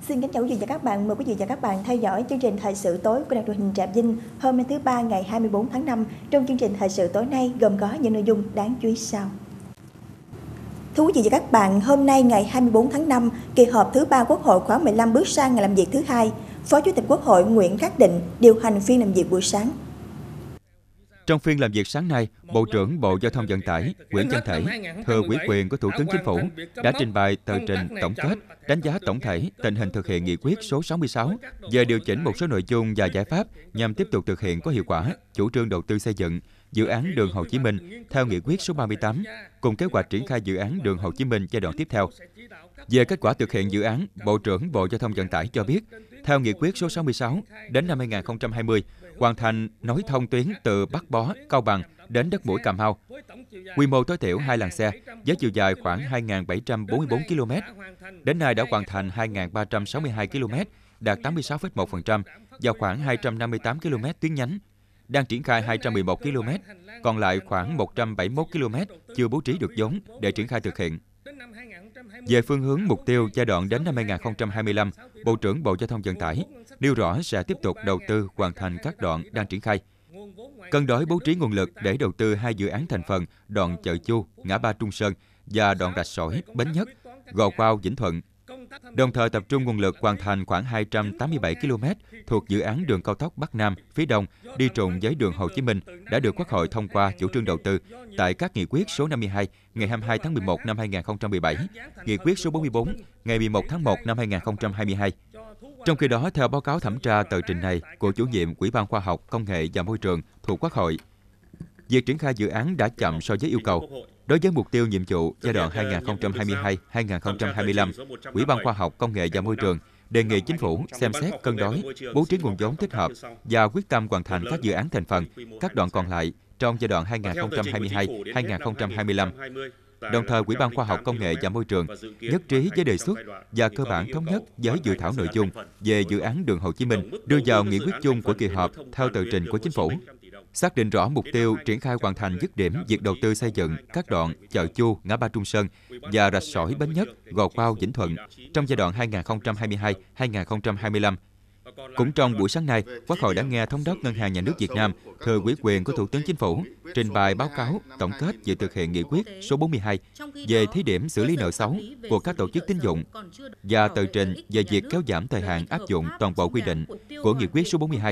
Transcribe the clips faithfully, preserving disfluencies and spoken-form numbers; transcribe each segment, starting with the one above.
Xin kính chào quý vị và các bạn, mời quý vị và các bạn theo dõi chương trình thời sự tối của Đài truyền hình Trạm Vinh hôm nay thứ ba ngày hai mươi tư tháng năm. Trong chương trình thời sự tối nay gồm có những nội dung đáng chú ý sau. Thưa quý vị và các bạn, hôm nay ngày hai mươi tư tháng năm, kỳ họp thứ ba Quốc hội khóa mười lăm bước sang ngày làm việc thứ hai. Phó Chủ tịch Quốc hội Nguyễn Khắc Định điều hành phiên làm việc buổi sáng. Trong phiên làm việc sáng nay, Bộ trưởng Bộ Giao thông Vận tải Nguyễn Văn Thể, thừa ủy quyền của Thủ tướng Chính phủ, đã trình bày tờ trình tổng kết, đánh giá tổng thể tình hình thực hiện nghị quyết số sáu mươi sáu về điều chỉnh một số nội dung và giải pháp nhằm tiếp tục thực hiện có hiệu quả chủ trương đầu tư xây dựng dự án đường Hồ Chí Minh theo nghị quyết số ba mươi tám, cùng kế hoạch triển khai dự án đường Hồ Chí Minh giai đoạn tiếp theo. Về kết quả thực hiện dự án, Bộ trưởng Bộ Giao thông Vận tải cho biết, theo nghị quyết số sáu mươi sáu, đến năm hai nghìn không trăm hai mươi, hoàn thành nối thông tuyến từ Bắc Bó, Cao Bằng đến đất mũi Cà Mau. Quy mô tối thiểu hai làn xe, với chiều dài khoảng hai nghìn bảy trăm bốn mươi tư ki lô mét. Đến nay đã hoàn thành hai nghìn ba trăm sáu mươi hai ki lô mét, đạt tám mươi sáu phẩy một phần trăm, và khoảng hai trăm năm mươi tám ki lô mét tuyến nhánh. Đang triển khai hai trăm mười một ki lô mét, còn lại khoảng một trăm bảy mươi mốt ki lô mét chưa bố trí được vốn để triển khai thực hiện. Về phương hướng mục tiêu giai đoạn đến năm hai nghìn không trăm hai mươi lăm, Bộ trưởng Bộ Giao thông Vận tải nêu rõ sẽ tiếp tục đầu tư hoàn thành các đoạn đang triển khai. Cân đối bố trí nguồn lực để đầu tư hai dự án thành phần đoạn Chợ Chu, ngã ba Trung Sơn và đoạn Rạch Sỏi, Bến Nhất, Gò Quao, Vĩnh Thuận. Đồng thời tập trung nguồn lực hoàn thành khoảng hai trăm tám mươi bảy ki lô mét thuộc dự án đường cao tốc Bắc Nam, phía Đông đi trùng với đường Hồ Chí Minh đã được Quốc hội thông qua chủ trương đầu tư tại các nghị quyết số năm mươi hai ngày hai mươi hai tháng mười một năm hai nghìn không trăm mười bảy, nghị quyết số bốn mươi tư ngày mười một tháng một năm hai nghìn không trăm hai mươi hai. Trong khi đó, theo báo cáo thẩm tra tờ trình này của chủ nhiệm Ủy ban Khoa học, Công nghệ và Môi trường thuộc Quốc hội, việc triển khai dự án đã chậm so với yêu cầu. Đối với mục tiêu nhiệm vụ giai đoạn hai nghìn không trăm hai mươi hai đến hai nghìn không trăm hai mươi lăm, Ủy ban Khoa học, Công nghệ và Môi trường đề nghị Chính phủ xem xét cân đối, bố trí nguồn vốn thích hợp và quyết tâm hoàn thành các dự án thành phần, các đoạn còn lại trong giai đoạn hai nghìn không trăm hai mươi hai đến hai nghìn không trăm hai mươi lăm. Đồng thời, Ủy ban Khoa học, Công nghệ và Môi trường nhất trí với đề xuất và cơ bản thống nhất với dự thảo nội dung về dự án đường Hồ Chí Minh đưa vào nghị quyết chung của kỳ họp theo tờ trình của Chính phủ. Xác định rõ mục tiêu triển khai hoàn thành dứt điểm việc đầu tư xây dựng các đoạn Chợ Chu, ngã ba Trung Sơn và Rạch Sỏi, Bến Nhất, Gò Quao, Vĩnh Thuận trong giai đoạn hai nghìn không trăm hai mươi hai đến hai nghìn không trăm hai mươi lăm. Cũng trong buổi sáng nay, Quốc hội đã nghe Thống đốc Ngân hàng Nhà nước Việt Nam, thừa ủy quyền của Thủ tướng Chính phủ, trình bày báo cáo tổng kết về thực hiện nghị quyết số bốn mươi hai về thí điểm xử lý nợ xấu của các tổ chức tín dụng và tờ trình về việc kéo giảm thời hạn áp dụng toàn bộ quy định của nghị quyết số bốn mươi hai.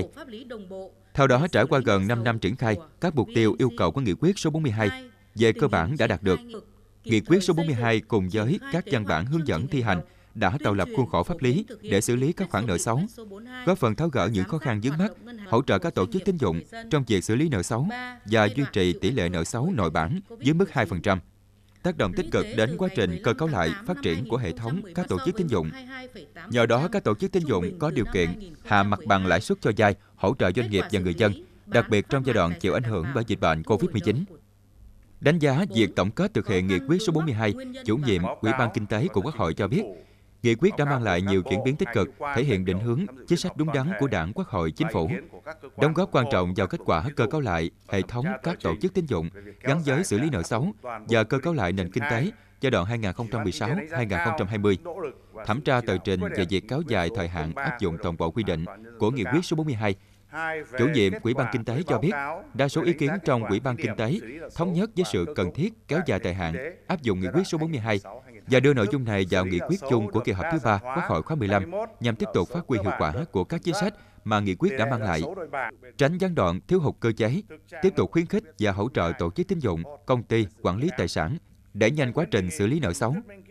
Theo đó, trải qua gần năm năm triển khai, các mục tiêu yêu cầu của nghị quyết số bốn mươi hai về cơ bản đã đạt được. Nghị quyết số bốn mươi hai cùng với các văn bản hướng dẫn thi hành đã tạo lập khuôn khổ pháp lý để xử lý các khoản nợ xấu, góp phần tháo gỡ những khó khăn vướng mắc, hỗ trợ các tổ chức tín dụng trong việc xử lý nợ xấu và duy trì tỷ lệ nợ xấu nội bản dưới mức hai phần trăm. Tác động tích cực đến quá trình cơ cấu lại phát triển của hệ thống các tổ chức tín dụng. Nhờ đó, các tổ chức tín dụng có điều kiện hạ mặt bằng lãi suất cho vay, hỗ trợ doanh nghiệp và người dân, đặc biệt trong giai đoạn chịu ảnh hưởng bởi dịch bệnh covid mười chín. Đánh giá việc tổng kết thực hiện nghị quyết số bốn mươi hai, chủ nhiệm Ủy ban Kinh tế của Quốc hội cho biết, nghị quyết đã mang lại nhiều chuyển biến tích cực, thể hiện định hướng, chính sách đúng đắn của Đảng, Quốc hội, Chính phủ, đóng góp quan trọng vào kết quả cơ cấu lại hệ thống các tổ chức tín dụng gắn với xử lý nợ xấu và cơ cấu lại nền kinh tế giai đoạn hai nghìn không trăm mười sáu đến hai nghìn không trăm hai mươi. Thẩm tra tờ trình về việc kéo dài thời hạn áp dụng toàn bộ quy định của nghị quyết số bốn mươi hai, chủ nhiệm Ủy ban Kinh tế cho biết, đa số ý kiến trong Ủy ban Kinh tế thống nhất với sự cần thiết kéo dài thời hạn áp dụng nghị quyết số bốn mươi hai và đưa nội dung này vào nghị quyết chung của kỳ họp thứ ba Quốc hội khóa mười lăm nhằm tiếp tục phát huy hiệu quả của các chính sách mà nghị quyết đã mang lại, tránh gián đoạn thiếu hụt cơ chế, tiếp tục khuyến khích và hỗ trợ tổ chức tín dụng, công ty, quản lý tài sản, đẩy nhanh quá trình xử lý nợ xấu.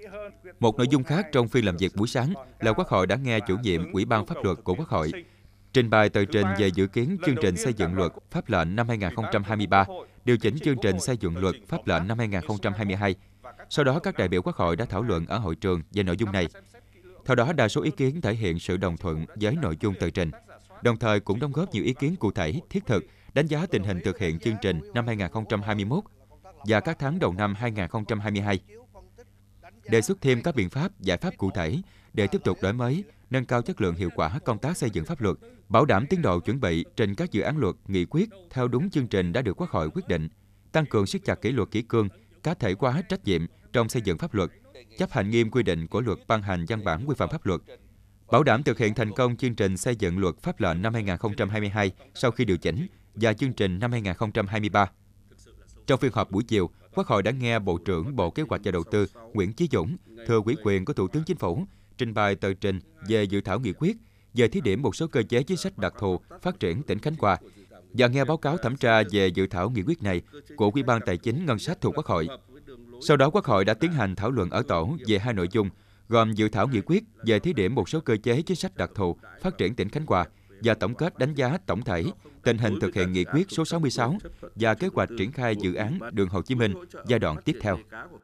Một nội dung khác trong phiên làm việc buổi sáng là Quốc hội đã nghe chủ nhiệm Ủy ban Pháp luật của Quốc hội trình bày tờ trình về dự kiến chương trình xây dựng luật pháp lệnh năm hai nghìn không trăm hai mươi ba, điều chỉnh chương trình xây dựng luật pháp lệnh năm hai nghìn không trăm hai mươi hai. Sau đó, các đại biểu Quốc hội đã thảo luận ở hội trường về nội dung này. Theo đó, đa số ý kiến thể hiện sự đồng thuận với nội dung tờ trình, đồng thời cũng đóng góp nhiều ý kiến cụ thể, thiết thực, đánh giá tình hình thực hiện chương trình năm hai nghìn không trăm hai mươi mốt và các tháng đầu năm hai nghìn không trăm hai mươi hai. Đề xuất thêm các biện pháp, giải pháp cụ thể để tiếp tục đổi mới, nâng cao chất lượng hiệu quả công tác xây dựng pháp luật, bảo đảm tiến độ chuẩn bị trình các dự án luật, nghị quyết theo đúng chương trình đã được Quốc hội quyết định, tăng cường siết chặt kỷ luật kỷ cương, cá thể hóa trách nhiệm trong xây dựng pháp luật, chấp hành nghiêm quy định của luật ban hành văn bản quy phạm pháp luật, bảo đảm thực hiện thành công chương trình xây dựng luật pháp lệnh năm hai nghìn không trăm hai mươi hai sau khi điều chỉnh và chương trình năm hai nghìn không trăm hai mươi ba. Trong phiên họp buổi chiều, Quốc hội đã nghe Bộ trưởng Bộ Kế hoạch và Đầu tư Nguyễn Chí Dũng, thừa ủy quyền của Thủ tướng Chính phủ, trình bày tờ trình về dự thảo nghị quyết về thí điểm một số cơ chế chính sách đặc thù phát triển tỉnh Khánh Hòa và nghe báo cáo thẩm tra về dự thảo nghị quyết này của Ủy ban Tài chính Ngân sách thuộc Quốc hội. Sau đó, Quốc hội đã tiến hành thảo luận ở tổ về hai nội dung, gồm dự thảo nghị quyết về thí điểm một số cơ chế chính sách đặc thù phát triển tỉnh Khánh Hòa và tổng kết đánh giá tổng thể tình hình thực hiện nghị quyết số sáu mươi sáu và kế hoạch triển khai dự án đường Hồ Chí Minh giai đoạn tiếp theo.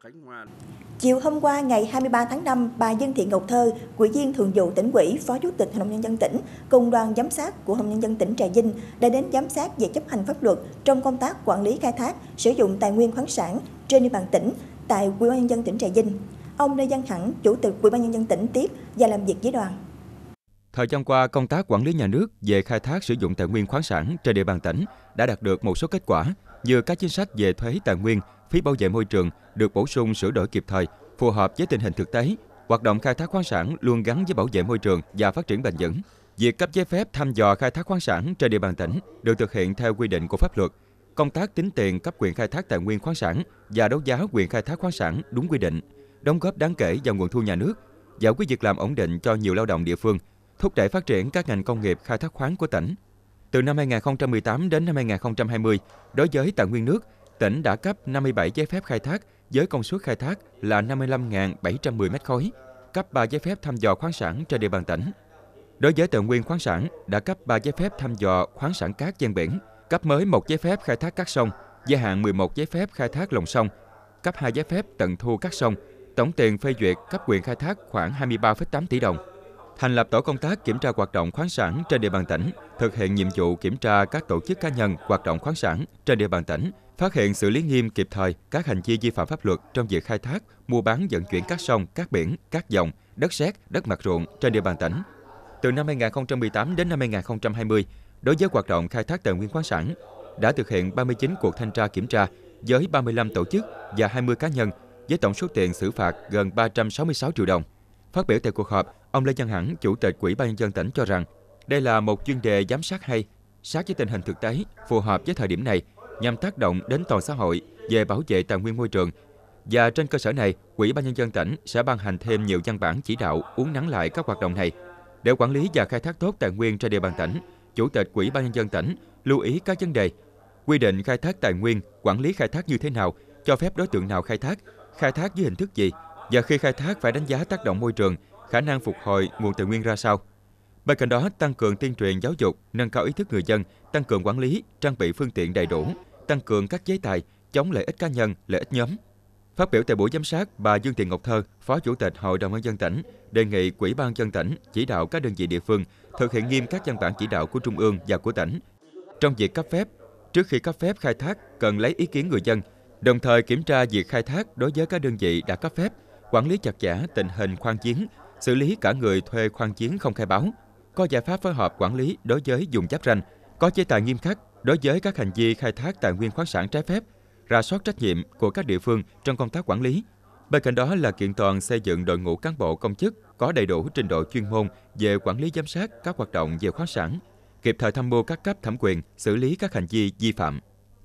Chiều hôm qua ngày hai mươi ba tháng năm, bà Dương Thị Ngọc Thơ, Ủy viên Thường vụ Tỉnh ủy, Phó Chủ tịch Hội đồng Nhân dân tỉnh cùng đoàn giám sát của Hội đồng Nhân dân tỉnh Trà Vinh đã đến giám sát về chấp hành pháp luật trong công tác quản lý khai thác, sử dụng tài nguyên khoáng sản trên địa bàn tỉnh tại Ủy ban Nhân dân tỉnh Trà Vinh. Ông Lê Văn Hẳn, Chủ tịch Ủy ban Nhân dân tỉnh tiếp và làm việc với đoàn. Thời gian qua, công tác quản lý nhà nước về khai thác sử dụng tài nguyên khoáng sản trên địa bàn tỉnh đã đạt được một số kết quả, như các chính sách về thuế tài nguyên, phí bảo vệ môi trường được bổ sung sửa đổi kịp thời, phù hợp với tình hình thực tế. Hoạt động khai thác khoáng sản luôn gắn với bảo vệ môi trường và phát triển bền vững. Việc cấp giấy phép thăm dò khai thác khoáng sản trên địa bàn tỉnh được thực hiện theo quy định của pháp luật. Công tác tính tiền cấp quyền khai thác tài nguyên khoáng sản và đấu giá quyền khai thác khoáng sản đúng quy định, đóng góp đáng kể vào nguồn thu nhà nước, giải quyết việc làm ổn định cho nhiều lao động địa phương, thúc đẩy phát triển các ngành công nghiệp khai thác khoáng của tỉnh. Từ năm hai nghìn không trăm mười tám đến năm hai nghìn không trăm hai mươi, đối với tài nguyên nước, tỉnh đã cấp năm mươi bảy giấy phép khai thác với công suất khai thác là năm mươi lăm nghìn bảy trăm mười mét khối, cấp ba giấy phép thăm dò khoáng sản trên địa bàn tỉnh. Đối với tài nguyên khoáng sản, đã cấp ba giấy phép thăm dò khoáng sản cát ven biển, cấp mới một giấy phép khai thác cát sông, gia hạn mười một giấy phép khai thác lòng sông, cấp hai giấy phép tận thu cát sông, tổng tiền phê duyệt cấp quyền khai thác khoảng hai mươi ba phẩy tám tỷ đồng. Thành lập tổ công tác kiểm tra hoạt động khoáng sản trên địa bàn tỉnh, thực hiện nhiệm vụ kiểm tra các tổ chức cá nhân hoạt động khoáng sản trên địa bàn tỉnh, phát hiện xử lý nghiêm kịp thời các hành vi vi phạm pháp luật trong việc khai thác, mua bán vận chuyển cát sông, cát biển, cát dòng, đất sét, đất mặt ruộng trên địa bàn tỉnh. Từ năm hai nghìn không trăm mười tám đến năm hai nghìn không trăm hai mươi, đối với hoạt động khai thác tài nguyên khoáng sản, đã thực hiện ba mươi chín cuộc thanh tra kiểm tra với ba mươi lăm tổ chức và hai mươi cá nhân với tổng số tiền xử phạt gần ba trăm sáu mươi sáu triệu đồng. Phát biểu tại cuộc họp, ông Lê Văn Hẳn, Chủ tịch Ủy ban Nhân dân tỉnh cho rằng đây là một chuyên đề giám sát hay, sát với tình hình thực tế, phù hợp với thời điểm này, nhằm tác động đến toàn xã hội về bảo vệ tài nguyên môi trường. Và trên cơ sở này, Ủy ban Nhân dân tỉnh sẽ ban hành thêm nhiều văn bản chỉ đạo uốn nắn lại các hoạt động này. Để quản lý và khai thác tốt tài nguyên trên địa bàn tỉnh, Chủ tịch Ủy ban Nhân dân tỉnh lưu ý các vấn đề: quy định khai thác tài nguyên, quản lý khai thác như thế nào, cho phép đối tượng nào khai thác, khai thác dưới hình thức gì, và khi khai thác phải đánh giá tác động môi trường, khả năng phục hồi nguồn tài nguyên ra sao. Bên cạnh đó, tăng cường tuyên truyền giáo dục, nâng cao ý thức người dân, tăng cường quản lý, trang bị phương tiện đầy đủ, tăng cường các chế tài, chống lợi ích cá nhân, lợi ích nhóm. Phát biểu tại buổi giám sát, bà Dương Thị Ngọc Thơ, Phó Chủ tịch Hội đồng Nhân dân tỉnh, đề nghị Ủy ban Nhân dân tỉnh chỉ đạo các đơn vị địa phương thực hiện nghiêm các văn bản chỉ đạo của Trung ương và của tỉnh. Trong việc cấp phép, trước khi cấp phép khai thác cần lấy ý kiến người dân, đồng thời kiểm tra việc khai thác đối với các đơn vị đã cấp phép, quản lý chặt chẽ tình hình khoan giếng, xử lý cả người thuê khoan giếng không khai báo, có giải pháp phối hợp quản lý đối với vùng giáp ranh, có chế tài nghiêm khắc đối với các hành vi khai thác tài nguyên khoáng sản trái phép, rà soát trách nhiệm của các địa phương trong công tác quản lý. Bên cạnh đó là kiện toàn xây dựng đội ngũ cán bộ công chức có đầy đủ trình độ chuyên môn về quản lý giám sát các hoạt động về khoáng sản, kịp thời tham mưu các cấp thẩm quyền xử lý các hành vi vi phạm.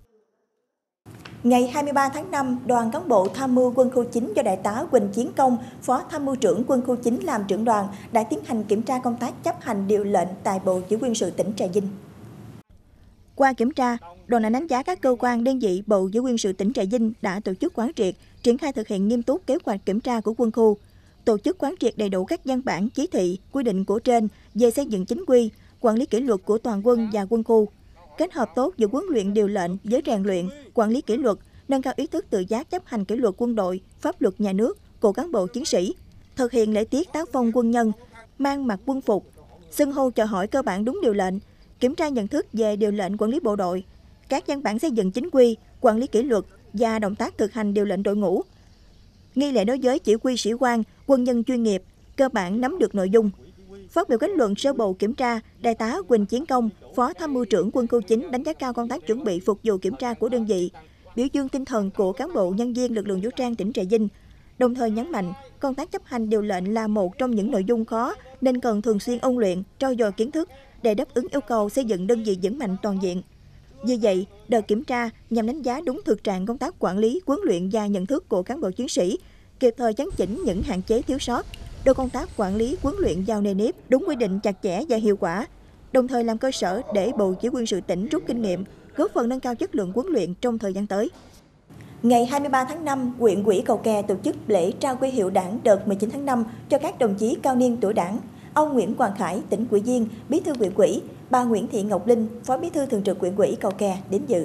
Ngày hai mươi ba tháng năm, đoàn cán bộ tham mưu quân khu chín do Đại tá Huỳnh Chiến Công, Phó Tham mưu trưởng quân khu chín làm trưởng đoàn đã tiến hành kiểm tra công tác chấp hành điều lệnh tại Bộ Chỉ huy quân sự tỉnh Trà Vinh. Qua kiểm tra, đoàn đã đánh giá các cơ quan đơn vị Bộ Chỉ huy quân sự tỉnh Trà Vinh đã tổ chức quán triệt, triển khai thực hiện nghiêm túc kế hoạch kiểm tra của quân khu, tổ chức quán triệt đầy đủ các văn bản, chỉ thị, quy định của trên về xây dựng chính quy, quản lý kỷ luật của toàn quân và quân khu, kết hợp tốt giữa huấn luyện điều lệnh với rèn luyện, quản lý kỷ luật, nâng cao ý thức tự giác chấp hành kỷ luật quân đội, pháp luật nhà nước của cán bộ chiến sĩ, thực hiện lễ tiết tác phong quân nhân, mang mặc quân phục, xưng hô chào hỏi cơ bản đúng điều lệnh, kiểm tra nhận thức về điều lệnh quản lý bộ đội, các văn bản xây dựng chính quy, quản lý kỷ luật và động tác thực hành điều lệnh đội ngũ. Nghi lễ đối với chỉ huy sĩ quan, quân nhân chuyên nghiệp, cơ bản nắm được nội dung. Phát biểu kết luận sơ bộ kiểm tra, Đại tá Huỳnh Chiến Công, Phó Tham mưu trưởng quân khu chín đánh giá cao công tác chuẩn bị phục vụ kiểm tra của đơn vị, biểu dương tinh thần của cán bộ nhân viên lực lượng vũ trang tỉnh Trà Vinh, đồng thời nhấn mạnh công tác chấp hành điều lệnh là một trong những nội dung khó nên cần thường xuyên ôn luyện, trau dồi kiến thức để đáp ứng yêu cầu xây dựng đơn vị vững mạnh toàn diện. Vì vậy, đợt kiểm tra nhằm đánh giá đúng thực trạng công tác quản lý, huấn luyện và nhận thức của cán bộ chiến sĩ, kịp thời chấn chỉnh những hạn chế thiếu sót, đưa công tác quản lý, huấn luyện vào nề nếp, đúng quy định chặt chẽ và hiệu quả, đồng thời làm cơ sở để Bộ Chỉ huy quân sự tỉnh rút kinh nghiệm, góp phần nâng cao chất lượng huấn luyện trong thời gian tới. Ngày hai mươi ba tháng năm, huyện ủy Cầu Kè tổ chức lễ trao huy hiệu Đảng đợt mười chín tháng năm cho các đồng chí cao niên tuổi Đảng. Ông Nguyễn Quang Khải, tỉnh ủy viên, Bí thư huyện ủy, bà Nguyễn Thị Ngọc Linh, Phó Bí thư Thường trực huyện ủy Cầu Kè đến dự.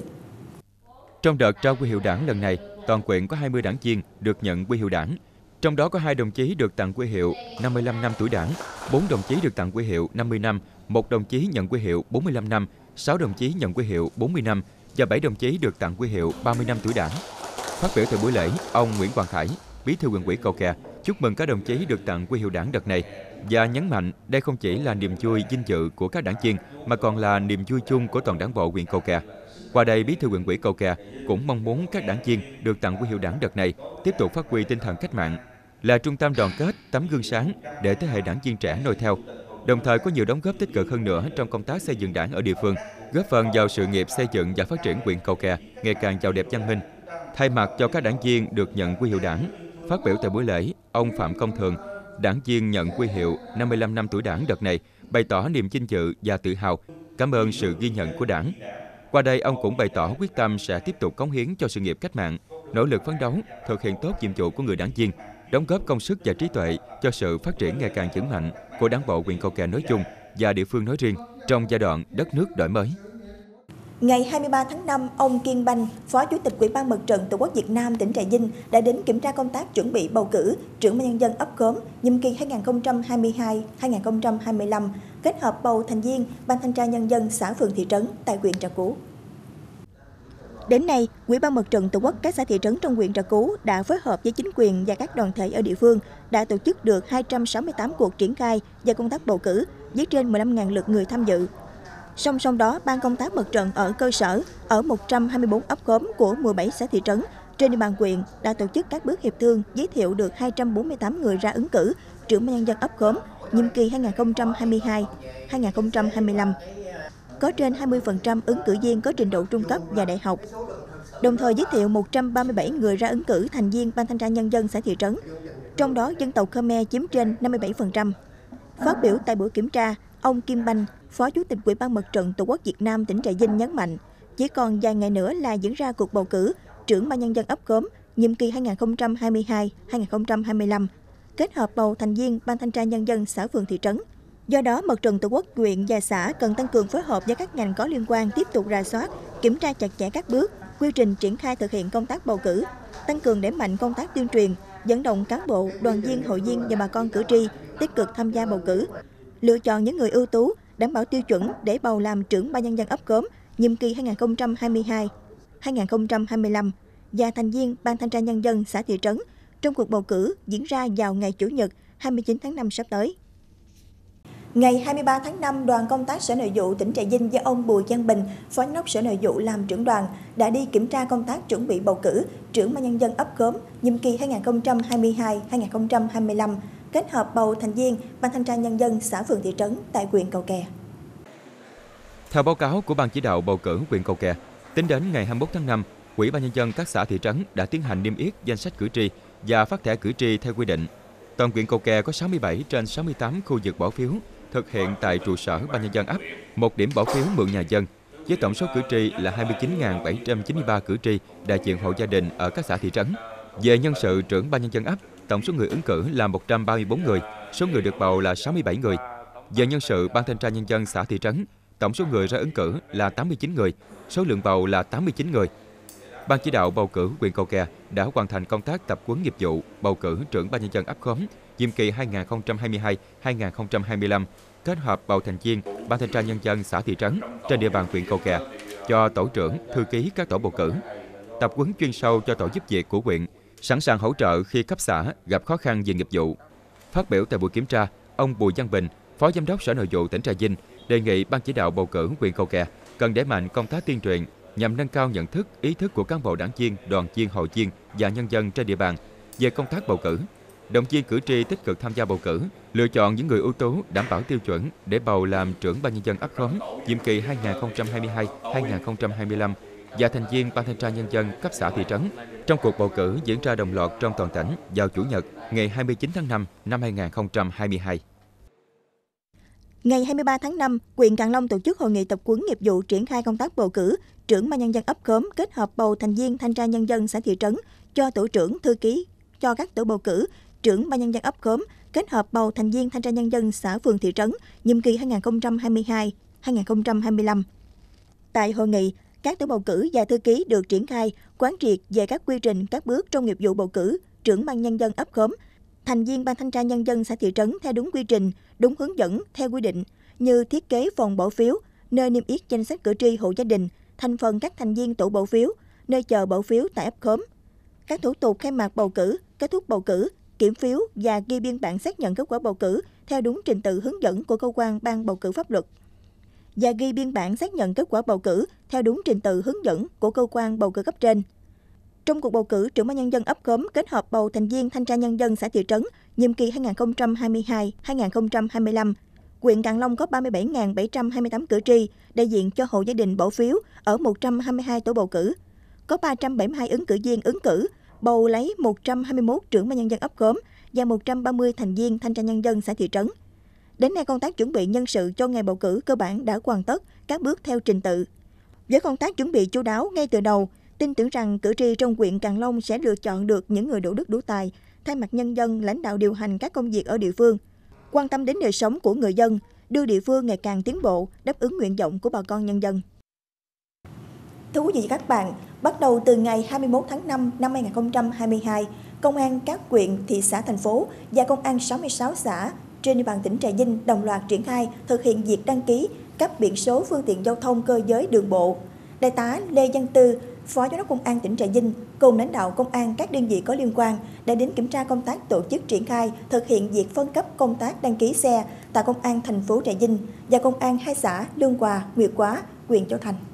Trong đợt trao huy hiệu Đảng lần này, toàn huyện có hai mươi đảng viên được nhận huy hiệu Đảng. Trong đó có hai đồng chí được tặng huy hiệu năm mươi lăm năm tuổi Đảng, bốn đồng chí được tặng huy hiệu năm mươi năm, một đồng chí nhận huy hiệu bốn mươi lăm năm, sáu đồng chí nhận huy hiệu bốn mươi năm và bảy đồng chí được tặng huy hiệu ba mươi năm tuổi Đảng. Phát biểu tại buổi lễ, ông Nguyễn Quang Khải, Bí thư huyện ủy Cầu Kè, chúc mừng các đồng chí được tặng huy hiệu Đảng đợt này và nhấn mạnh đây không chỉ là niềm vui vinh dự của các đảng viên mà còn là niềm vui chung của toàn Đảng bộ huyện Cầu Kè. Qua đây, Bí thư huyện ủy Cầu Kè cũng mong muốn các đảng viên được tặng huy hiệu Đảng đợt này tiếp tục phát huy tinh thần cách mạng, là trung tâm đoàn kết, tấm gương sáng để thế hệ đảng viên trẻ noi theo, đồng thời có nhiều đóng góp tích cực hơn nữa trong công tác xây dựng Đảng ở địa phương, góp phần vào sự nghiệp xây dựng và phát triển huyện Cầu Kè ngày càng giàu đẹp văn minh. Thay mặt cho các đảng viên được nhận huy hiệu Đảng, phát biểu tại buổi lễ, ông Phạm Công Thường, đảng viên nhận huy hiệu năm mươi lăm năm tuổi Đảng đợt này, bày tỏ niềm vinh dự và tự hào, cảm ơn sự ghi nhận của Đảng. Qua đây, ông cũng bày tỏ quyết tâm sẽ tiếp tục cống hiến cho sự nghiệp cách mạng, nỗ lực phấn đấu, thực hiện tốt nhiệm vụ của người đảng viên, đóng góp công sức và trí tuệ cho sự phát triển ngày càng vững mạnh của Đảng bộ huyện Cầu Kè nói chung và địa phương nói riêng trong giai đoạn đất nước đổi mới. Ngày hai mươi ba tháng năm, ông Kiên Banh, Phó Chủ tịch Ủy ban Mặt trận Tổ quốc Việt Nam tỉnh Trà Vinh đã đến kiểm tra công tác chuẩn bị bầu cử trưởng ban nhân dân ấp Khóm nhiệm kỳ hai nghìn không trăm hai mươi hai đến hai nghìn không trăm hai mươi lăm, kết hợp bầu thành viên Ban thanh tra nhân dân xã phường thị trấn tại huyện Trà Cú. Đến nay, Ủy ban Mặt trận Tổ quốc các xã thị trấn trong huyện Trà Cú đã phối hợp với chính quyền và các đoàn thể ở địa phương đã tổ chức được hai trăm sáu mươi tám cuộc triển khai và công tác bầu cử với trên mười lăm nghìn lượt người tham dự. Song song đó, ban công tác mặt trận ở cơ sở ở một trăm hai mươi tư ấp khóm của mười bảy xã thị trấn trên địa bàn huyện đã tổ chức các bước hiệp thương giới thiệu được hai trăm bốn mươi tám người ra ứng cử trưởng ban nhân dân ấp khóm nhiệm kỳ hai nghìn không trăm hai mươi hai đến hai nghìn không trăm hai mươi lăm. Có trên hai mươi phần trăm ứng cử viên có trình độ trung cấp và đại học. Đồng thời giới thiệu một trăm ba mươi bảy người ra ứng cử thành viên Ban thanh tra nhân dân xã thị trấn, trong đó dân tộc Khmer chiếm trên năm mươi bảy phần trăm. Phát biểu tại buổi kiểm tra, ông Kim Banh, Phó Chủ tịch Ủy ban Mặt trận Tổ quốc Việt Nam tỉnh Trà Vinh nhấn mạnh, chỉ còn vài ngày nữa là diễn ra cuộc bầu cử trưởng ban nhân dân ấp Khóm nhiệm kỳ hai nghìn không trăm hai mươi hai đến hai nghìn không trăm hai mươi lăm, kết hợp bầu thành viên Ban thanh tra nhân dân xã phường thị trấn. Do đó, Mặt trận Tổ quốc huyện và xã cần tăng cường phối hợp với các ngành có liên quan tiếp tục rà soát, kiểm tra chặt chẽ các bước, quy trình triển khai thực hiện công tác bầu cử, tăng cường đẩy mạnh công tác tuyên truyền, dẫn động cán bộ, đoàn viên, hội viên và bà con cử tri tích cực tham gia bầu cử, lựa chọn những người ưu tú, đảm bảo tiêu chuẩn để bầu làm trưởng ban nhân dân ấp Khóm nhiệm kỳ hai nghìn không trăm hai mươi hai đến hai nghìn không trăm hai mươi lăm và thành viên Ban thanh tra nhân dân xã thị trấn trong cuộc bầu cử diễn ra vào ngày Chủ nhật hai mươi chín tháng năm sắp tới. Ngày hai mươi ba tháng năm, đoàn công tác Sở Nội vụ tỉnh Trà Vinh do ông Bùi Văn Bình, Phó Giám đốc Sở Nội vụ làm trưởng đoàn đã đi kiểm tra công tác chuẩn bị bầu cử trưởng ban nhân dân ấp Khóm nhiệm kỳ hai nghìn không trăm hai mươi hai đến hai nghìn không trăm hai mươi lăm, kết hợp bầu thành viên Ban thanh tra nhân dân xã phường thị trấn tại huyện Cầu Kè. Theo báo cáo của Ban chỉ đạo bầu cử huyện Cầu Kè, tính đến ngày hai mươi mốt tháng năm, Ủy ban nhân dân các xã thị trấn đã tiến hành niêm yết danh sách cử tri và phát thẻ cử tri theo quy định. Toàn huyện Cầu Kè có sáu mươi bảy trên sáu mươi tám khu vực bỏ phiếu thực hiện tại trụ sở Ban nhân dân ấp, một điểm bỏ phiếu mượn nhà dân, với tổng số cử tri là hai mươi chín nghìn bảy trăm chín mươi ba cử tri đại diện hộ gia đình ở các xã thị trấn. Về nhân sự trưởng Ban nhân dân ấp, tổng số người ứng cử là một trăm ba mươi tư người, số người được bầu là sáu mươi bảy người. Về nhân sự Ban thanh tra nhân dân xã thị trấn, tổng số người ra ứng cử là tám mươi chín người, số lượng bầu là tám mươi chín người. Ban chỉ đạo bầu cử huyện Cầu Kè đã hoàn thành công tác tập huấn nghiệp vụ bầu cử trưởng Ban nhân dân ấp Khóm nhiệm kỳ hai nghìn không trăm hai mươi hai đến hai nghìn không trăm hai mươi lăm, kết hợp bầu thành viên Ban thanh tra nhân dân xã thị trấn trên địa bàn huyện Cầu Kè cho tổ trưởng, thư ký các tổ bầu cử, tập huấn chuyên sâu cho tổ giúp việc của huyện, sẵn sàng hỗ trợ khi cấp xã gặp khó khăn về nghiệp vụ. Phát biểu tại buổi kiểm tra, ông Bùi Văn Bình, Phó Giám đốc Sở Nội vụ tỉnh Trà Vinh đề nghị Ban chỉ đạo bầu cử huyện Cầu Kè cần đẩy mạnh công tác tuyên truyền nhằm nâng cao nhận thức, ý thức của cán bộ đảng viên, đoàn viên, hội viên và nhân dân trên địa bàn về công tác bầu cử, động viên cử tri tích cực tham gia bầu cử, lựa chọn những người ưu tú đảm bảo tiêu chuẩn để bầu làm trưởng ban nhân dân ấp khóm nhiệm kỳ hai nghìn không trăm hai mươi hai đến hai nghìn không trăm hai mươi lăm và thành viên ban thanh tra nhân dân cấp xã thị trấn trong cuộc bầu cử diễn ra đồng loạt trong toàn tỉnh vào Chủ nhật ngày hai mươi chín tháng năm năm hai nghìn không trăm hai mươi hai. Ngày hai mươi ba tháng năm, huyện Càng Long tổ chức hội nghị tập huấn nghiệp vụ triển khai công tác bầu cử trưởng ban nhân dân ấp khóm kết hợp bầu thành viên thanh tra nhân dân xã thị trấn cho tổ trưởng thư ký cho các tổ bầu cử trưởng ban nhân dân ấp khóm kết hợp bầu thành viên thanh tra nhân dân xã phường thị trấn nhiệm kỳ hai nghìn không trăm hai mươi hai đến hai nghìn không trăm hai mươi lăm. Tại hội nghị, các tổ bầu cử và thư ký được triển khai quán triệt về các quy trình, các bước trong nghiệp vụ bầu cử trưởng ban nhân dân ấp khóm, thành viên ban thanh tra nhân dân xã thị trấn theo đúng quy trình, đúng hướng dẫn theo quy định như thiết kế phòng bỏ phiếu, nơi niêm yết danh sách cử tri hộ gia đình, thành phần các thành viên tổ bầu phiếu, nơi chờ bỏ phiếu tại ấp khóm, các thủ tục khai mạc bầu cử, kết thúc bầu cử, kiểm phiếu và ghi biên bản xác nhận kết quả bầu cử theo đúng trình tự hướng dẫn của cơ quan ban bầu cử pháp luật và ghi biên bản xác nhận kết quả bầu cử theo đúng trình tự hướng dẫn của cơ quan bầu cử cấp trên. Trong cuộc bầu cử trưởng ban nhân dân ấp khóm kết hợp bầu thành viên thanh tra nhân dân xã thị trấn nhiệm kỳ hai nghìn không trăm hai mươi hai đến hai nghìn không trăm hai mươi lăm, huyện Càng Long có ba mươi bảy nghìn bảy trăm hai mươi tám cử tri đại diện cho hộ gia đình bỏ phiếu ở một trăm hai mươi hai tổ bầu cử. Có ba trăm bảy mươi hai ứng cử viên ứng cử, bầu lấy một trăm hai mươi mốt trưởng ban nhân dân ấp khóm và một trăm ba mươi thành viên thanh tra nhân dân xã thị trấn. Đến nay, công tác chuẩn bị nhân sự cho ngày bầu cử cơ bản đã hoàn tất các bước theo trình tự. Với công tác chuẩn bị chu đáo ngay từ đầu, tin tưởng rằng cử tri trong huyện Càng Long sẽ lựa chọn được những người đủ đức đủ tài, thay mặt nhân dân lãnh đạo điều hành các công việc ở địa phương, quan tâm đến đời sống của người dân, đưa địa phương ngày càng tiến bộ, đáp ứng nguyện vọng của bà con nhân dân. Thưa quý vị và các bạn, bắt đầu từ ngày hai mươi mốt tháng năm năm hai nghìn không trăm hai mươi hai, Công an các huyện, thị xã, thành phố và Công an sáu mươi sáu xã trên địa bàn tỉnh Trà Vinh đồng loạt triển khai thực hiện việc đăng ký cấp biển số phương tiện giao thông cơ giới đường bộ. Đại tá Lê Văn Tư, Phó Giám đốc Công an tỉnh Trà Vinh cùng lãnh đạo công an các đơn vị có liên quan đã đến kiểm tra công tác tổ chức triển khai thực hiện việc phân cấp công tác đăng ký xe tại Công an thành phố Trà Vinh và Công an hai xã Lương Hòa, Nguyệt Quá, huyện Châu Thành.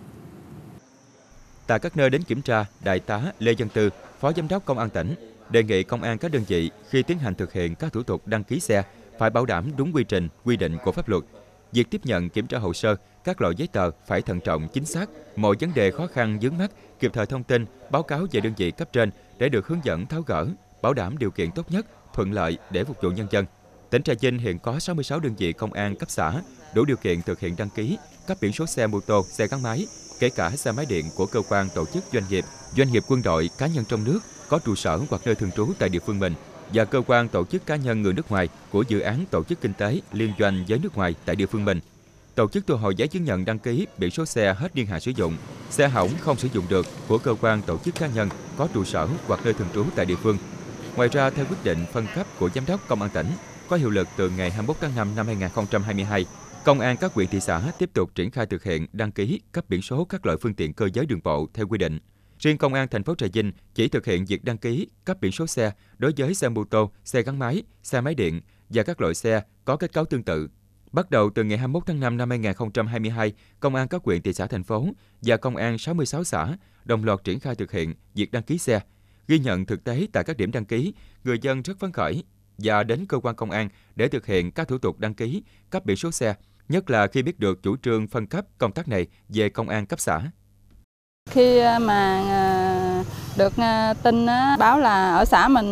Tại các nơi đến kiểm tra, Đại tá Lê Văn Tư, Phó Giám đốc Công an tỉnh, đề nghị công an các đơn vị khi tiến hành thực hiện các thủ tục đăng ký xe phải bảo đảm đúng quy trình, quy định của pháp luật. Việc tiếp nhận kiểm tra hồ sơ, các loại giấy tờ phải thận trọng, chính xác, mọi vấn đề khó khăn vướng mắc kịp thời thông tin, báo cáo về đơn vị cấp trên để được hướng dẫn tháo gỡ, bảo đảm điều kiện tốt nhất, thuận lợi để phục vụ nhân dân. Tỉnh Trà Vinh hiện có sáu mươi sáu đơn vị công an cấp xã đủ điều kiện thực hiện đăng ký cấp biển số xe mô tô, xe gắn máy, kể cả xe máy điện của cơ quan, tổ chức, doanh nghiệp, doanh nghiệp, quân đội, cá nhân trong nước có trụ sở hoặc nơi thường trú tại địa phương mình và cơ quan, tổ chức, cá nhân người nước ngoài của dự án, tổ chức kinh tế liên doanh với nước ngoài tại địa phương mình. Tổ chức thu hồi giấy chứng nhận đăng ký biển số xe hết niên hạn sử dụng, xe hỏng không sử dụng được của cơ quan, tổ chức, cá nhân có trụ sở hoặc nơi thường trú tại địa phương. Ngoài ra, theo quyết định phân cấp của Giám đốc Công an tỉnh có hiệu lực từ ngày hai mươi mốt tháng năm năm hai nghìn không trăm hai mươi hai, Công an các huyện, thị xã tiếp tục triển khai thực hiện đăng ký cấp biển số các loại phương tiện cơ giới đường bộ theo quy định. Riêng Công an thành phố Trà Vinh chỉ thực hiện việc đăng ký cấp biển số xe đối với xe mô tô, xe gắn máy, xe máy điện và các loại xe có kết cấu tương tự. Bắt đầu từ ngày hai mươi mốt tháng năm năm hai nghìn không trăm hai mươi hai, Công an các huyện, thị xã, thành phố và Công an sáu mươi sáu xã đồng loạt triển khai thực hiện việc đăng ký xe. Ghi nhận thực tế tại các điểm đăng ký, người dân rất phấn khởi và đến cơ quan công an để thực hiện các thủ tục đăng ký cấp biển số xe, nhất là khi biết được chủ trương phân cấp công tác này về công an cấp xã. Khi mà được tin báo là ở xã mình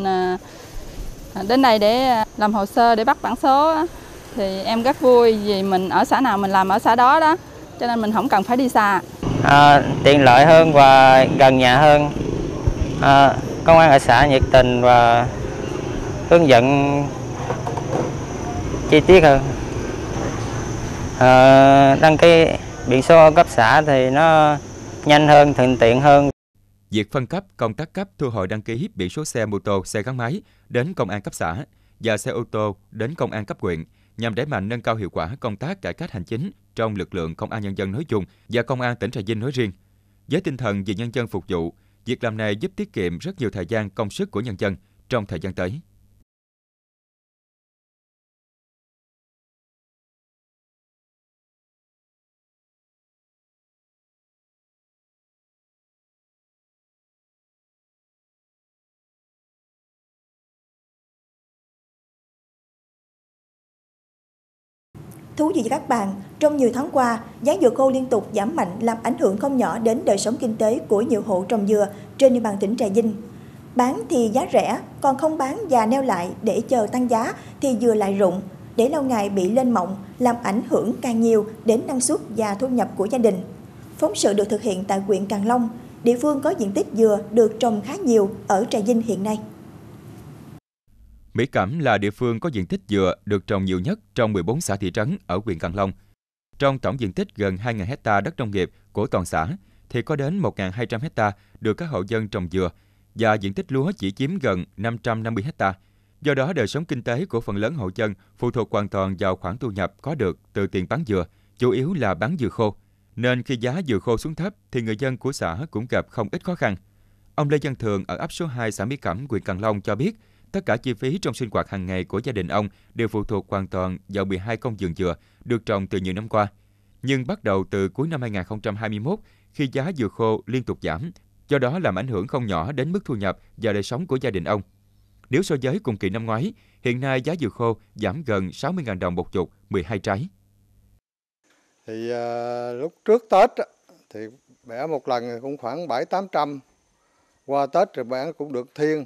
đến đây để làm hồ sơ để bắt bản số thì em rất vui vì mình ở xã nào mình làm ở xã đó đó, cho nên mình không cần phải đi xa. À, tiện lợi hơn và gần nhà hơn. À, công an ở xã nhiệt tình và hướng dẫn chi tiết hơn. À, đăng ký biển số cấp xã thì nó nhanh hơn, thuận tiện hơn. Việc phân cấp công tác cấp thu hồi đăng ký biển số xe mô tô, xe gắn máy đến công an cấp xã và xe ô tô đến công an cấp huyện nhằm đẩy mạnh nâng cao hiệu quả công tác cải cách hành chính trong lực lượng công an nhân dân nói chung và công an tỉnh Trà Vinh nói riêng. Với tinh thần vì nhân dân phục vụ, việc làm này giúp tiết kiệm rất nhiều thời gian, công sức của nhân dân trong thời gian tới. Thú vị các bạn, trong nhiều tháng qua, giá dừa khô liên tục giảm mạnh làm ảnh hưởng không nhỏ đến đời sống kinh tế của nhiều hộ trồng dừa trên địa bàn tỉnh Trà Vinh. Bán thì giá rẻ, còn không bán và neo lại để chờ tăng giá thì dừa lại rụng, để lâu ngày bị lên mọng, làm ảnh hưởng càng nhiều đến năng suất và thu nhập của gia đình. Phóng sự được thực hiện tại huyện Càng Long, địa phương có diện tích dừa được trồng khá nhiều ở Trà Vinh hiện nay. Mỹ Cẩm là địa phương có diện tích dừa được trồng nhiều nhất trong mười bốn xã thị trấn ở huyện Càng Long. Trong tổng diện tích gần hai nghìn hecta đất nông nghiệp của toàn xã, thì có đến một nghìn hai trăm hecta được các hộ dân trồng dừa và diện tích lúa chỉ chiếm gần năm trăm năm mươi hecta. Do đó, đời sống kinh tế của phần lớn hộ dân phụ thuộc hoàn toàn vào khoản thu nhập có được từ tiền bán dừa, chủ yếu là bán dừa khô. Nên khi giá dừa khô xuống thấp thì người dân của xã cũng gặp không ít khó khăn. Ông Lê Văn Thường ở ấp số hai xã Mỹ Cẩm, huyện Càng Long cho biết, tất cả chi phí trong sinh hoạt hàng ngày của gia đình ông đều phụ thuộc hoàn toàn vào mười hai công vườn dừa được trồng từ nhiều năm qua. Nhưng bắt đầu từ cuối năm hai nghìn không trăm hai mươi mốt, khi giá dừa khô liên tục giảm, do đó làm ảnh hưởng không nhỏ đến mức thu nhập và đời sống của gia đình ông. Nếu so với cùng kỳ năm ngoái, hiện nay giá dừa khô giảm gần sáu mươi nghìn đồng một chục, mười hai trái. Thì uh, lúc trước Tết thì bẻ một lần cũng khoảng bảy tám trăm, qua Tết thì bẻ cũng được thiên.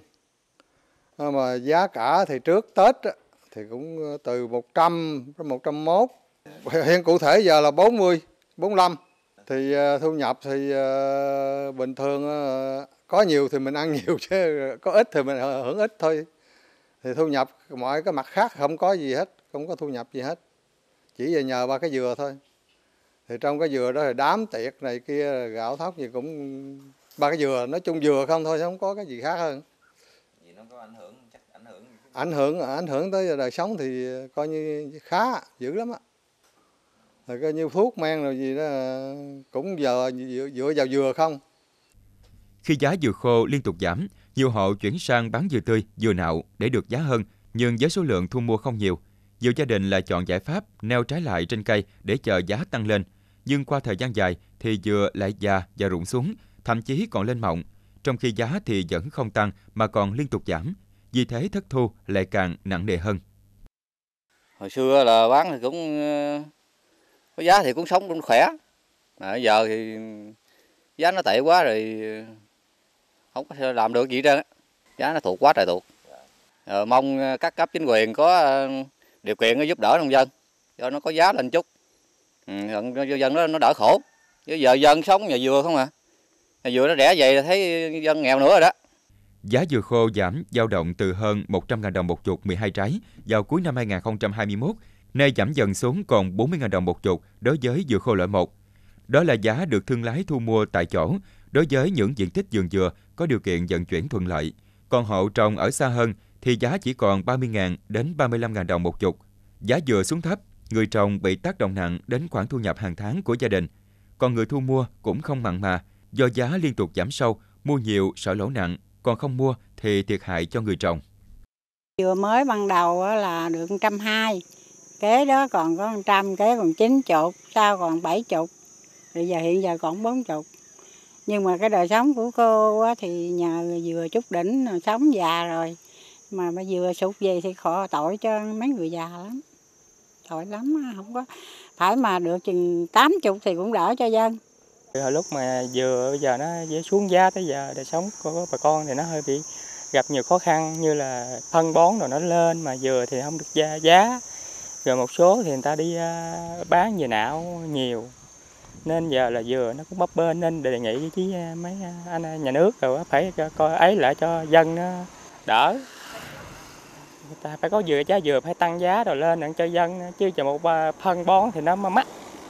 Mà giá cả thì trước Tết thì cũng từ một trăm đến một trăm mốt. Hiện cụ thể giờ là bốn mươi, bốn mươi lăm. Thì uh, thu nhập thì uh, bình thường uh, có nhiều thì mình ăn nhiều chứ có ít thì mình hưởng ít thôi. Thì thu nhập mọi cái mặt khác không có gì hết, không có thu nhập gì hết. Chỉ về nhờ ba cái dừa thôi. Thì trong cái dừa đó thì đám tiệc này kia, gạo thóc gì cũng ba cái dừa, nói chung dừa không thôi, không có cái gì khác hơn. Vì nó có ảnh hưởng, chắc ảnh hưởng. Ảnh hưởng, ảnh hưởng tới đời sống thì coi như khá, dữ lắm á. Rồi coi như thuốc men rồi gì đó cũng giờ dựa vào dừa không. Khi giá dừa khô liên tục giảm, nhiều hộ chuyển sang bán dừa tươi, dừa nạo để được giá hơn, nhưng với số lượng thu mua không nhiều. Nhiều gia đình lại chọn giải pháp neo trái lại trên cây để chờ giá tăng lên. Nhưng qua thời gian dài thì dừa lại già và rụng xuống, thậm chí còn lên mọng. Trong khi giá thì vẫn không tăng mà còn liên tục giảm. Vì thế thất thu lại càng nặng nề hơn. Hồi xưa là bán thì cũng có giá thì cũng sống cũng khỏe. Mà bây giờ thì giá nó tệ quá rồi không có làm được gì đâu. Giá nó tụt quá trời tụt. Rồi mong các cấp chính quyền có điều kiện giúp đỡ nông dân cho nó có giá lên chút. Ừ, dân nó nó đỡ khổ. Chứ giờ dân sống nhờ dừa không à. Nhờ dừa nó rẻ vậy là thấy dân nghèo nữa rồi đó. Giá dừa khô giảm dao động từ hơn một trăm nghìn đồng một chục, mười hai trái vào cuối năm hai nghìn không trăm hai mươi mốt, nay giảm dần xuống còn bốn mươi nghìn đồng một chục đối với dừa khô loại một. Đó là giá được thương lái thu mua tại chỗ đối với những diện tích vườn dừa có điều kiện vận chuyển thuận lợi. Còn hộ trồng ở xa hơn thì giá chỉ còn ba mươi nghìn đến ba mươi lăm nghìn đồng một chục. Giá dừa xuống thấp, người trồng bị tác động nặng đến khoản thu nhập hàng tháng của gia đình. Còn người thu mua cũng không mặn mà, do giá liên tục giảm sâu, mua nhiều sợ lỗ nặng, còn không mua thì thiệt hại cho người trồng. Dừa mới ban đầu là được một trăm hai mươi, kế đó còn có một trăm, kế còn chín mươi, sau còn bảy mươi, rồi giờ hiện giờ còn bốn mươi. Nhưng mà cái đời sống của cô thì nhờ dừa chút đỉnh sống già rồi, mà bây giờ sụt về thì khó tội cho mấy người già lắm, tội lắm, không có phải mà được chừng tám mươi thì cũng đỡ cho dân. Hồi lúc mà dừa bây giờ nó xuống giá tới giờ đời sống của bà con thì nó hơi bị gặp nhiều khó khăn, như là phân bón rồi nó lên mà dừa thì không được giá, giá. Rồi một số thì người ta đi bán dừa nạo nhiều. Nên giờ là dừa nó cũng bấp bênh, nên đề nghị với mấy anh nhà nước rồi phải coi ấy lại cho dân nó đỡ. Người ta phải có dừa, giá dừa phải tăng giá rồi lên để cho dân, chứ chờ một phân bón thì nó mắc.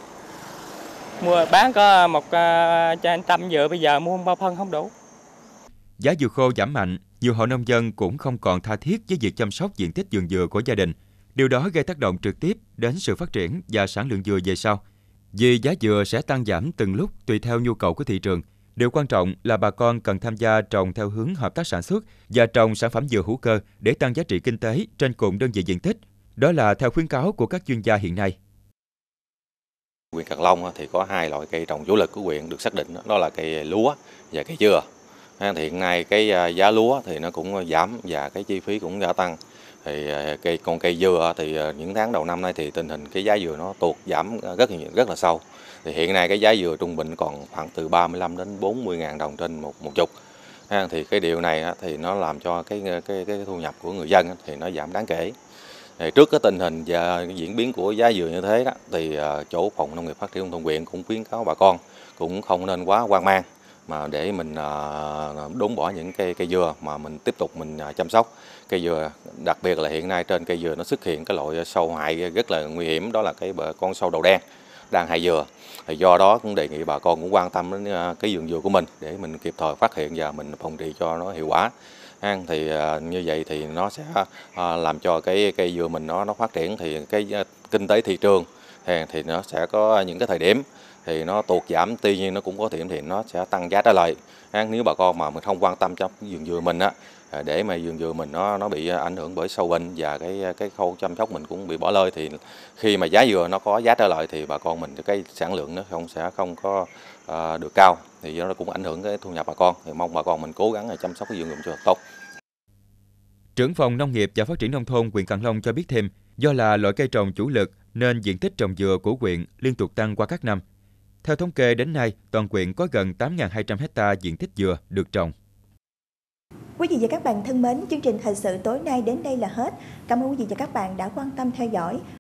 Mua bán có một uh, trăm dừa bây giờ mua bao phân không đủ. Giá dừa khô giảm mạnh, nhiều hộ nông dân cũng không còn tha thiết với việc chăm sóc diện tích vườn dừa của gia đình. Điều đó gây tác động trực tiếp đến sự phát triển và sản lượng dừa về sau. Vì giá dừa sẽ tăng giảm từng lúc tùy theo nhu cầu của thị trường. Điều quan trọng là bà con cần tham gia trồng theo hướng hợp tác sản xuất và trồng sản phẩm dừa hữu cơ để tăng giá trị kinh tế trên cùng đơn vị diện tích. Đó là theo khuyến cáo của các chuyên gia hiện nay. Huyện Càng Long thì có hai loại cây trồng chủ lực của huyện được xác định, đó là cây lúa và cây dừa. Thì hiện nay cái giá lúa thì nó cũng giảm và cái chi phí cũng gia tăng. Thì cây còn cây dừa thì những tháng đầu năm nay thì tình hình cái giá dừa nó tụt giảm rất là rất là sâu. Thì hiện nay cái giá dừa trung bình còn khoảng từ ba mươi lăm đến bốn mươi ngàn đồng trên một một chục. Thì cái điều này thì nó làm cho cái cái cái thu nhập của người dân thì nó giảm đáng kể. Thì trước cái tình hình và diễn biến của giá dừa như thế đó thì chỗ Phòng Nông nghiệp Phát triển Nông thôn huyện cũng khuyến cáo bà con cũng không nên quá hoang mang, mà để mình đốn bỏ những cây cây dừa mà mình tiếp tục mình chăm sóc cây dừa. Đặc biệt là hiện nay trên cây dừa nó xuất hiện cái loại sâu hại rất là nguy hiểm, đó là cái con sâu đầu đen đang hại dừa. Thì do đó cũng đề nghị bà con cũng quan tâm đến cái vườn dừa của mình để mình kịp thời phát hiện và mình phòng trị cho nó hiệu quả. Thì như vậy thì nó sẽ làm cho cái cây dừa mình nó nó phát triển, thì cái kinh tế thị trường thì nó sẽ có những cái thời điểm thì nó tụt giảm, tuy nhiên nó cũng có điểm thì nó sẽ tăng giá trở lại. Nếu bà con mà mình không quan tâm trong vườn dừa mình á, để mà vườn dừa mình nó nó bị ảnh hưởng bởi sâu bệnh và cái cái khâu chăm sóc mình cũng bị bỏ lơi, thì khi mà giá dừa nó có giá trở lại thì bà con mình cái sản lượng nó không sẽ không có uh, được cao, thì nó cũng ảnh hưởng cái thu nhập bà con. Thì mong bà con mình cố gắng chăm sóc cái vườn dừa cho tốt. Trưởng phòng Nông nghiệp và Phát triển Nông thôn huyện Càng Long cho biết thêm, do là loại cây trồng chủ lực nên diện tích trồng dừa của huyện liên tục tăng qua các năm. Theo thống kê đến nay, toàn huyện có gần tám nghìn hai trăm ha diện tích dừa được trồng. Quý vị và các bạn thân mến, chương trình thời sự tối nay đến đây là hết. Cảm ơn quý vị và các bạn đã quan tâm theo dõi.